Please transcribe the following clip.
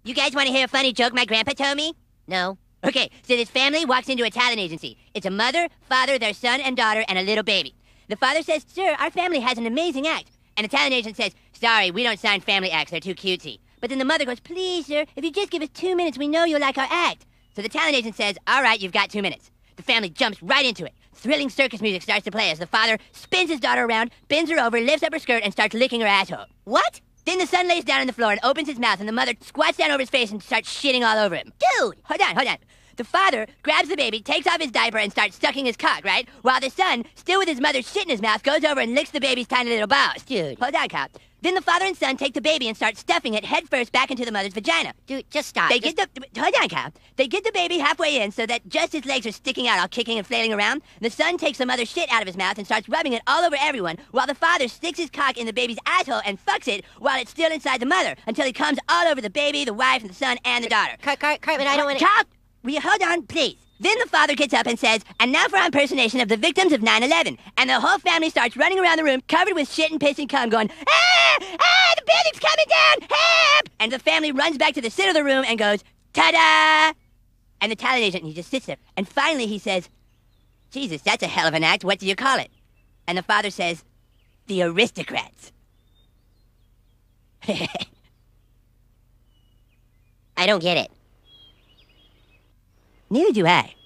You guys want to hear a funny joke my grandpa told me? No. Okay, so this family walks into a talent agency. It's a mother, father, their son and daughter, and a little baby. The father says, "Sir, our family has an amazing act." And the talent agent says, "Sorry, we don't sign family acts. They're too cutesy." But then the mother goes, "Please, sir, if you just give us 2 minutes, we know you'll like our act." So the talent agent says, "All right, you've got 2 minutes." The family jumps right into it. Thrilling circus music starts to play as the father spins his daughter around, bends her over, lifts up her skirt, and starts licking her asshole. What? Then the son lays down on the floor and opens his mouth, and the mother squats down over his face and starts shitting all over him. Dude! Hold on. The father grabs the baby, takes off his diaper, and starts sucking his cock, right? While the son, still with his mother's shit in his mouth, goes over and licks the baby's tiny little balls. Dude. Hold on, cop. Then the father and son take the baby and start stuffing it headfirst back into the mother's vagina. Dude, just stop. Hold on, cop. They get the baby halfway in so that just his legs are sticking out, all kicking and flailing around. The son takes the mother's shit out of his mouth and starts rubbing it all over everyone, while the father sticks his cock in the baby's asshole and fucks it while it's still inside the mother, until he comes all over the baby, the wife, and the son, and the daughter. Cartman, I don't want to... Cop! Will you hold on, please? Then the father gets up and says, "And now for our impersonation of the victims of 9/11. And the whole family starts running around the room covered with shit and piss and cum going, "Ah! Ah! The building's coming down! Help!" And the family runs back to the center of the room and goes, "Ta-da!" And the talent agent, he just sits there. And finally he says, "Jesus, that's a hell of an act. What do you call it?" And the father says, "The Aristocrats." I don't get it. Neither do I.